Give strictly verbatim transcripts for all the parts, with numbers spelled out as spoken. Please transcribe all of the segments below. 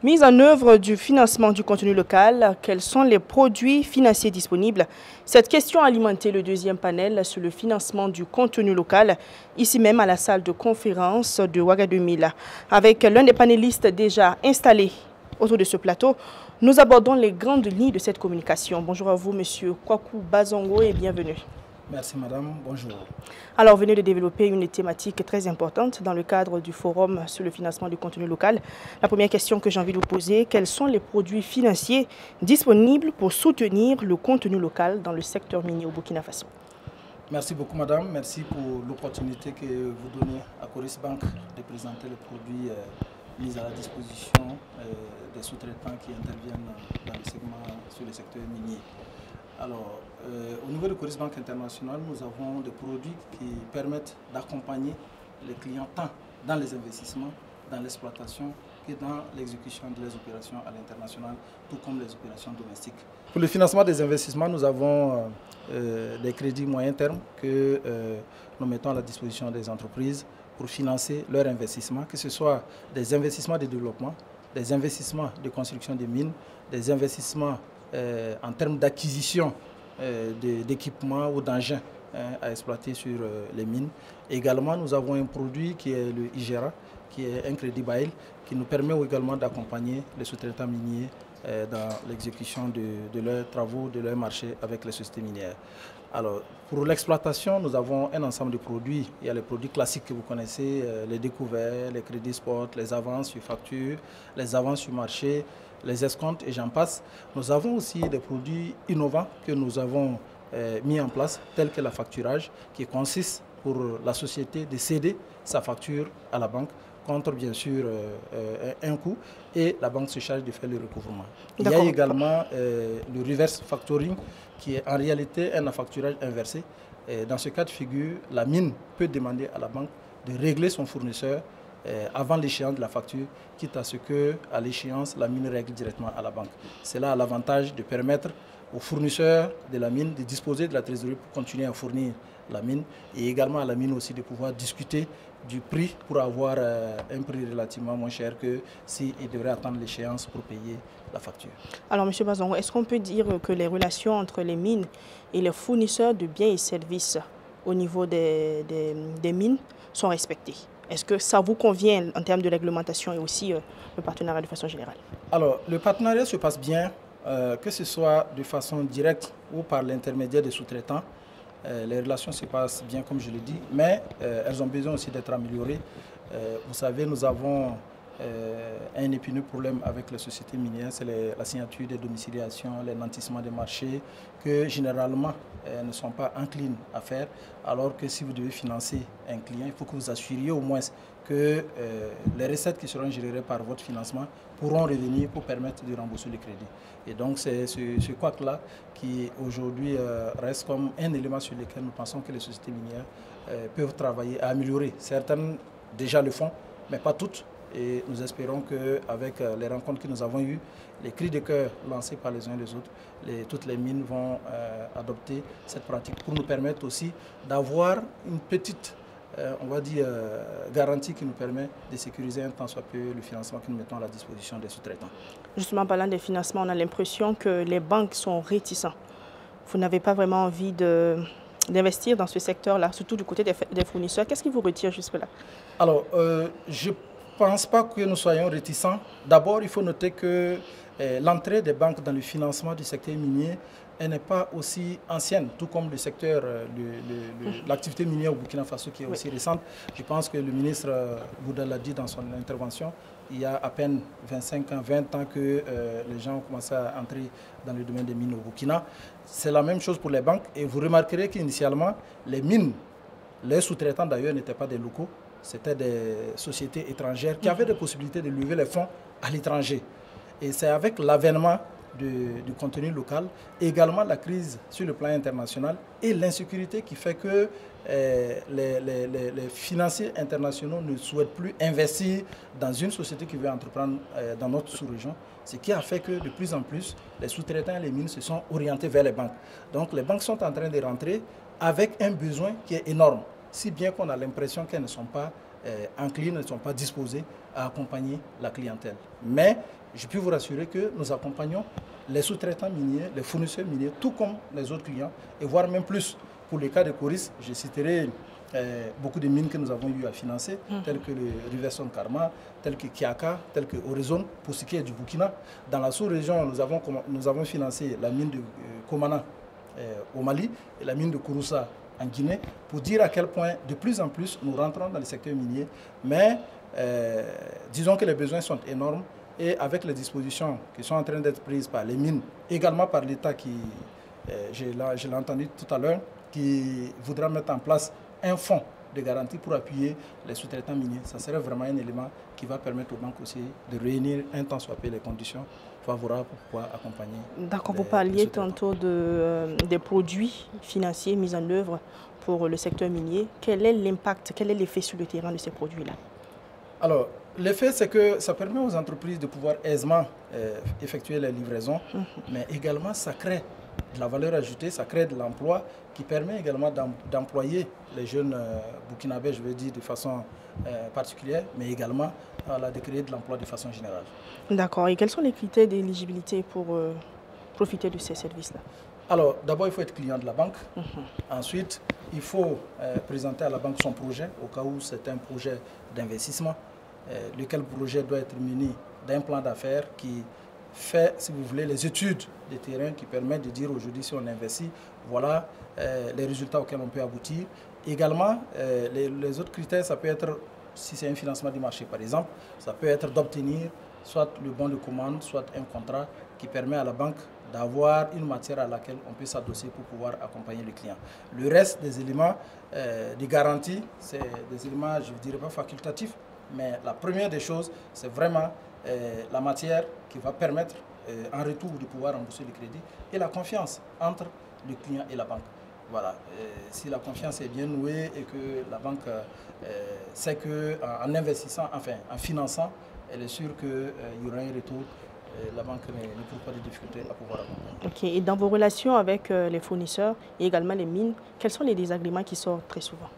Mise en œuvre du financement du contenu local, quels sont les produits financiers disponibles? Cette question a alimenté le deuxième panel sur le financement du contenu local, ici même à la salle de conférence de Ouagadougou. Avec l'un des panélistes déjà installés autour de ce plateau, nous abordons les grandes lignes de cette communication. Bonjour à vous, Monsieur Kwaku Bazongo, et bienvenue. Merci madame, bonjour. Alors, vous venez de développer une thématique très importante dans le cadre du forum sur le financement du contenu local. La première question que j'ai envie de vous poser, quels sont les produits financiers disponibles pour soutenir le contenu local dans le secteur minier au Burkina Faso? Merci beaucoup madame, merci pour l'opportunité que vous donnez à Coris Bank de présenter les produits euh, mis à la disposition euh, des sous-traitants qui interviennent dans le segment sur le secteur minier. Alors, euh, au niveau de Coris Bank International, nous avons des produits qui permettent d'accompagner les clients tant dans les investissements, dans l'exploitation, que dans l'exécution des opérations à l'international, tout comme les opérations domestiques. Pour le financement des investissements, nous avons euh, des crédits moyen terme que euh, nous mettons à la disposition des entreprises pour financer leurs investissements, que ce soit des investissements de développement, des investissements de construction de mines, des investissements Euh, en termes d'acquisition euh, d'équipements ou d'engins hein, à exploiter sur euh, les mines. Également, nous avons un produit qui est le IGERA, qui est un crédit bail, qui nous permet également d'accompagner les sous-traitants miniers euh, dans l'exécution de, de leurs travaux, de leurs marchés avec les sociétés minières. Alors, pour l'exploitation, nous avons un ensemble de produits. Il y a les produits classiques que vous connaissez, euh, les découverts, les crédits spot, les avances sur facture, les avances sur marché, les escomptes et j'en passe. Nous avons aussi des produits innovants que nous avons euh, mis en place, tels que la facturage, qui consiste pour la société de céder sa facture à la banque contre bien sûr euh, euh, un coût et la banque se charge de faire le recouvrement. Il y a également euh, le reverse factoring qui est en réalité un facturage inversé. Et dans ce cas de figure, la mine peut demander à la banque de régler son fournisseur euh, avant l'échéance de la facture, quitte à ce que, à l'échéance, la mine règle directement à la banque. Cela a l'avantage de permettre aux fournisseurs de la mine de disposer de la trésorerie pour continuer à fournir la mine et également à la mine aussi de pouvoir discuter du prix pour avoir euh, un prix relativement moins cher que s'il devrait attendre l'échéance pour payer la facture. Alors, M. Bazongo, est-ce qu'on peut dire que les relations entre les mines et les fournisseurs de biens et services au niveau des, des, des mines sont respectées? Est-ce que ça vous convient en termes de réglementation et aussi euh, le partenariat de façon générale? Alors, le partenariat se passe bien, euh, que ce soit de façon directe ou par l'intermédiaire des sous-traitants. Euh, les relations se passent bien, comme je l'ai dit, mais euh, elles ont besoin aussi d'être améliorées. Euh, vous savez, nous avons euh, un épineux problème avec les sociétés minières, c'est la signature des domiciliations, les nantissements des marchés, que généralement euh, ne sont pas enclines à faire, alors que si vous devez financer un client, il faut que vous assuriez au moins que euh, les recettes qui seront générées par votre financement pourront revenir pour permettre de rembourser le crédit. Et donc c'est ce, ce couac-là qui aujourd'hui euh, reste comme un élément sur lequel nous pensons que les sociétés minières euh, peuvent travailler à améliorer. Certaines déjà le font, mais pas toutes. Et nous espérons qu'avec euh, les rencontres que nous avons eues, les cris de cœur lancés par les uns et les autres, les, toutes les mines vont euh, adopter cette pratique pour nous permettre aussi d'avoir une petite Euh, on va dire, euh, garantie qui nous permet de sécuriser un tant soit peu le financement que nous mettons à la disposition des sous-traitants. Justement, parlant des financements, on a l'impression que les banques sont réticents. Vous n'avez pas vraiment envie d'investir dans ce secteur-là, surtout du côté des, des fournisseurs. Qu'est-ce qui vous retire jusque-là? Alors, euh, je ne pense pas que nous soyons réticents. D'abord, il faut noter que euh, l'entrée des banques dans le financement du secteur minier, elle n'est pas aussi ancienne, tout comme le secteur, l'activité minière au Burkina Faso qui est aussi oui. récente. Je pense que le ministre Bouda l'a dit dans son intervention, il y a à peine vingt-cinq ans, vingt ans que euh, les gens ont commencé à entrer dans le domaine des mines au Burkina. C'est la même chose pour les banques et vous remarquerez qu'initialement, les mines, les sous-traitants d'ailleurs n'étaient pas des locaux, c'était des sociétés étrangères qui avaient des possibilités de lever les fonds à l'étranger. Et c'est avec l'avènement Du, du contenu local, également la crise sur le plan international et l'insécurité qui fait que euh, les, les, les, les financiers internationaux ne souhaitent plus investir dans une société qui veut entreprendre euh, dans notre sous-région, ce qui a fait que de plus en plus, les sous-traitants et les mines se sont orientés vers les banques. Donc les banques sont en train de rentrer avec un besoin qui est énorme, si bien qu'on a l'impression qu'elles ne sont pas euh, enclines, ne sont pas disposées à accompagner la clientèle. Mais je peux vous rassurer que nous accompagnons les sous-traitants miniers, les fournisseurs miniers, tout comme les autres clients, et voire même plus. Pour le cas de Coris, je citerai euh, beaucoup de mines que nous avons eu à financer, mmh. telles que le Riverson Karma, telles que Kiaka, telles que Horizon, pour ce qui est du Burkina. Dans la sous-région, nous avons, nous avons financé la mine de euh, Komana euh, au Mali et la mine de Kouroussa en Guinée, pour dire à quel point, de plus en plus, nous rentrons dans le secteur minier. Mais euh, disons que les besoins sont énormes, et avec les dispositions qui sont en train d'être prises par les mines, également par l'État qui, euh, je l'ai entendu tout à l'heure, qui voudra mettre en place un fonds de garantie pour appuyer les sous-traitants miniers. Ça serait vraiment un élément qui va permettre aux banques aussi de réunir un temps soit peu les conditions favorables pour pouvoir accompagner. D'accord, vous parliez tantôt de, euh, des produits financiers mis en œuvre pour le secteur minier. Quel est l'impact, quel est l'effet sur le terrain de ces produits-là? Alors, l'effet, c'est que ça permet aux entreprises de pouvoir aisément euh, effectuer les livraisons, mmh. mais également ça crée de la valeur ajoutée, ça crée de l'emploi qui permet également d'employer les jeunes euh, burkinabés, je veux dire, de façon euh, particulière, mais également voilà, de créer de l'emploi de façon générale. D'accord. Et quels sont les critères d'éligibilité pour euh, profiter de ces services-là? Alors, d'abord, il faut être client de la banque. Mmh. Ensuite, il faut euh, présenter à la banque son projet, au cas où c'est un projet d'investissement, euh, lequel projet doit être muni d'un plan d'affaires qui fait, si vous voulez, les études de terrain qui permettent de dire aujourd'hui, si on investit, voilà euh, les résultats auxquels on peut aboutir. Également, euh, les, les autres critères, ça peut être, si c'est un financement du marché par exemple, ça peut être d'obtenir soit le bon de commande, soit un contrat qui permet à la banque d'avoir une matière à laquelle on peut s'adosser pour pouvoir accompagner le client. Le reste des éléments euh, de garantie, c'est des éléments, je ne dirais pas facultatifs, mais la première des choses, c'est vraiment euh, la matière qui va permettre euh, en retour de pouvoir rembourser le crédit et la confiance entre le client et la banque. Voilà. Euh, si la confiance est bien nouée et que la banque euh, sait qu'en investissant, enfin en finançant, elle est sûre qu'il euh, y aura un retour, euh, la banque ne, ne trouve pas de difficultés à pouvoir accompagner. Ok. Et dans vos relations avec euh, les fournisseurs et également les mines, quels sont les désagréments qui sortent très souvent?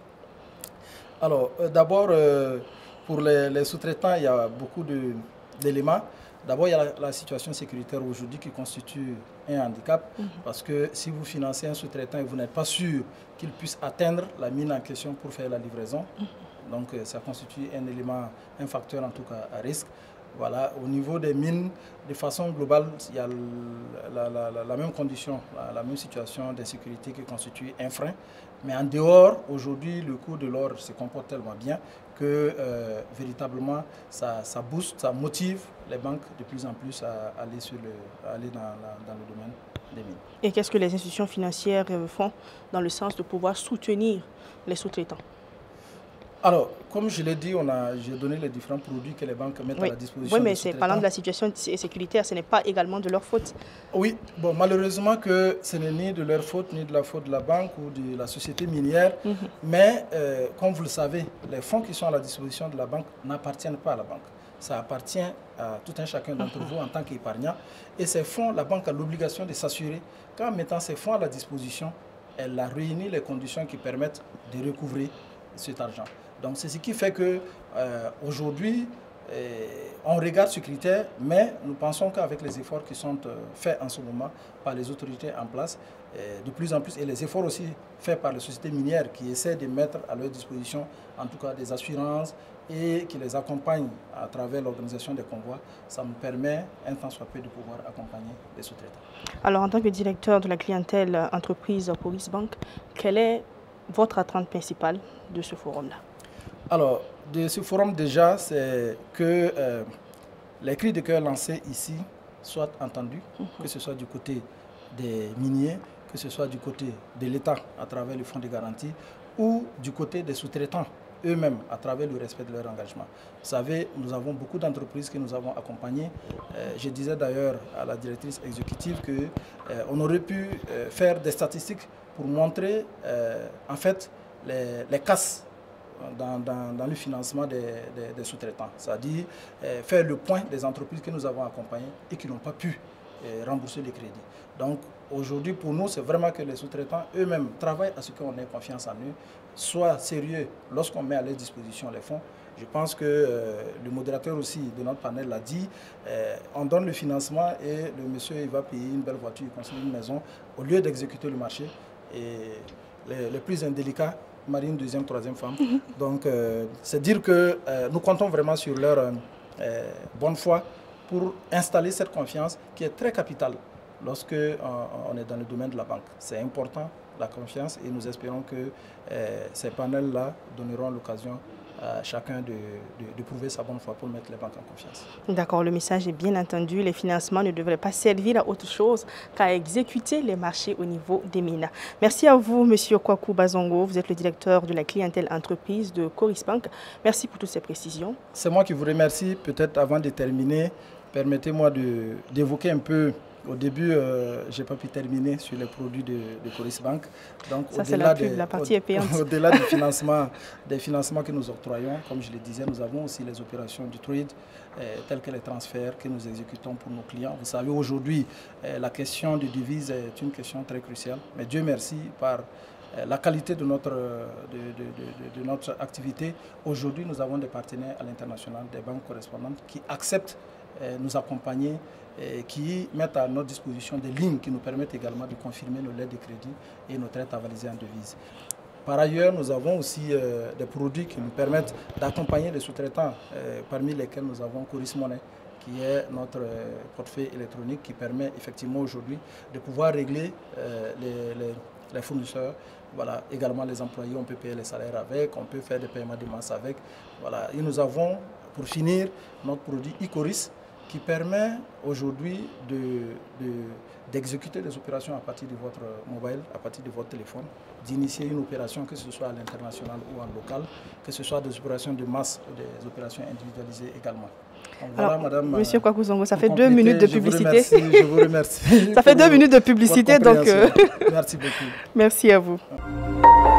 Alors, euh, d'abord, euh, pour les, les sous-traitants, il y a beaucoup d'éléments. D'abord, il y a la, la situation sécuritaire aujourd'hui qui constitue un handicap, mmh. parce que si vous financez un sous-traitant et vous n'êtes pas sûr qu'il puisse atteindre la mine en question pour faire la livraison, mmh. donc ça constitue un élément, un facteur en tout cas à risque. Voilà, au niveau des mines, de façon globale, il y a la, la, la, la même condition, la, la même situation d'insécurité qui constitue un frein. Mais en dehors, aujourd'hui, le cours de l'or se comporte tellement bien que euh, véritablement, ça, ça booste, ça motive les banques de plus en plus à aller, sur le, à aller dans, la, dans le domaine des mines. Et qu'est-ce que les institutions financières font dans le sens de pouvoir soutenir les sous-traitants? Alors, comme je l'ai dit, j'ai donné les différents produits que les banques mettent oui. à la disposition. Oui, mais c'est parlant de la situation sécuritaire, ce n'est pas également de leur faute. Oui, bon, malheureusement que ce n'est ni de leur faute, ni de la faute de la banque ou de la société minière. Mm-hmm. Mais, euh, comme vous le savez, les fonds qui sont à la disposition de la banque n'appartiennent pas à la banque. Ça appartient à tout un chacun d'entre mm-hmm. vous en tant qu'épargnant. Et ces fonds, la banque a l'obligation de s'assurer qu'en mettant ces fonds à la disposition, elle a réuni les conditions qui permettent de recouvrer cet argent. Donc c'est ce qui fait que euh, aujourd'hui, euh, on regarde ce critère, mais nous pensons qu'avec les efforts qui sont euh, faits en ce moment par les autorités en place, euh, de plus en plus, et les efforts aussi faits par les sociétés minières qui essaient de mettre à leur disposition en tout cas des assurances et qui les accompagnent à travers l'organisation des convois, ça nous permet un temps soit peu de pouvoir accompagner les sous-traitants. Alors en tant que directeur de la clientèle entreprise Coris Bank, quelle est votre attente principale de ce forum-là? Alors, de ce forum déjà, c'est que euh, les cris de cœur lancés ici soient entendus, mm-hmm. que ce soit du côté des miniers, que ce soit du côté de l'État à travers le fonds de garantie ou du côté des sous-traitants eux-mêmes à travers le respect de leur engagement. Vous savez, nous avons beaucoup d'entreprises que nous avons accompagnées. Euh, je disais d'ailleurs à la directrice exécutive qu'on euh, aurait pu euh, faire des statistiques pour montrer euh, en fait les, les casses Dans, dans, dans le financement des, des, des sous-traitants, c'est-à-dire euh, faire le point des entreprises que nous avons accompagnées et qui n'ont pas pu euh, rembourser les crédits. Donc aujourd'hui, pour nous, c'est vraiment que les sous-traitants eux-mêmes travaillent à ce qu'on ait confiance en eux, soient sérieux lorsqu'on met à leur disposition les fonds Je pense que euh, le modérateur aussi de notre panel l'a dit, euh, on donne le financement et le monsieur il va payer une belle voiture, il construit une maison, au lieu d'exécuter le marché. Et les, les plus indélicats, marient une deuxième, troisième femme. Donc euh, c'est dire que euh, nous comptons vraiment sur leur euh, euh, bonne foi pour installer cette confiance qui est très capitale lorsque euh, on est dans le domaine de la banque. C'est important, la confiance, et nous espérons que euh, ces panels-là donneront l'occasion à chacun de, de, de prouver sa bonne foi pour mettre les banques en confiance. D'accord, le message est bien entendu. Les financements ne devraient pas servir à autre chose qu'à exécuter les marchés au niveau des mines. Merci à vous, Monsieur Kwaku Bazongo. Vous êtes le directeur de la clientèle entreprise de Coris Bank. Merci pour toutes ces précisions. C'est moi qui vous remercie. Peut-être avant de terminer, permettez-moi d'évoquer un peu. Au début, euh, je n'ai pas pu terminer sur les produits de, de Coris Bank. Donc, ça, c'est la pub, la partie est payante. Au-delà du financement, des financements que nous octroyons, comme je le disais, nous avons aussi les opérations du trade, euh, telles que les transferts que nous exécutons pour nos clients. Vous savez, aujourd'hui, euh, la question de devises est une question très cruciale. Mais Dieu merci, par euh, la qualité de notre, de, de, de, de notre activité, aujourd'hui, nous avons des partenaires à l'international, des banques correspondantes qui acceptent euh, nous accompagner, et qui mettent à notre disposition des lignes qui nous permettent également de confirmer nos lettres de crédit et nos traites avalisées en devises. Par ailleurs, nous avons aussi euh, des produits qui nous permettent d'accompagner les sous-traitants, euh, parmi lesquels nous avons Coris Money, qui est notre euh, portefeuille électronique qui permet effectivement aujourd'hui de pouvoir régler euh, les, les, les fournisseurs. Voilà, également les employés, on peut payer les salaires avec, on peut faire des paiements de masse avec. Voilà. Et nous avons, pour finir, notre produit iCoris, qui permet aujourd'hui d'exécuter de, de, des opérations à partir de votre mobile, à partir de votre téléphone, d'initier une opération, que ce soit à l'international ou en local, que ce soit des opérations de masse ou des opérations individualisées également. Donc, voilà, alors, madame, Monsieur Kwaku Zongo, ça fait deux minutes de publicité. Je vous remercie. Je vous remercie ça fait deux minutes de publicité, donc... Euh... Merci beaucoup. Merci à vous.